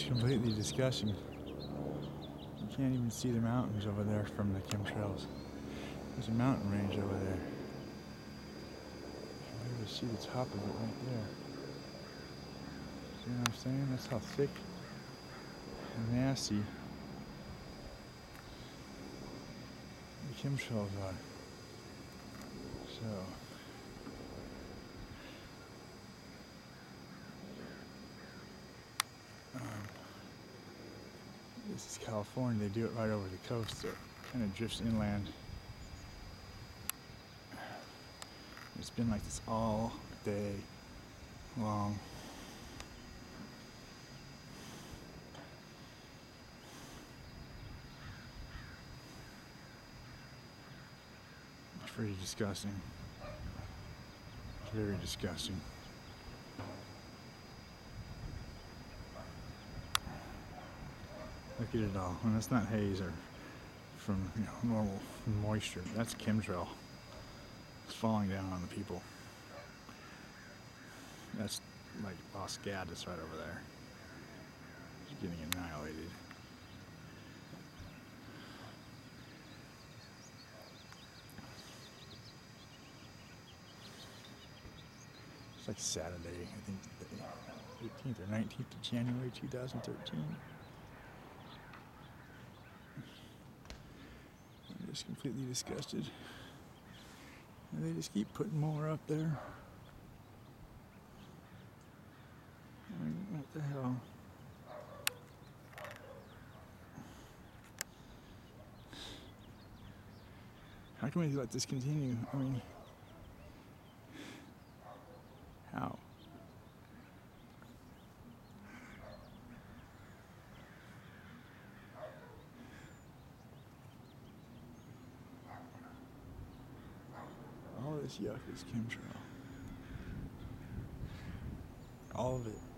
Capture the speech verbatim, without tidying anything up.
completely disgusting. You can't even see the mountains over there from the chemtrails. There's a mountain range over there. You can really see the top of it right there. See what I'm saying? That's how thick and nasty the chemtrails are. So, um, this is California. They do it right over the coast, so it kind of drifts inland. It's been like this all day long. It's pretty disgusting. It's very disgusting. Look at it all. And that's not haze or from, you know, normal moisture. That's chemtrail. It's falling down on the people. That's like Los Gatos right over there. It's getting annihilated. It's like Saturday, I think the eighteenth or nineteenth of January two thousand thirteen. I'm just completely disgusted. And they just keep putting more up there. I mean, what the hell? How can we let this continue? I mean, how? All this yuck is chemtrail. All of it.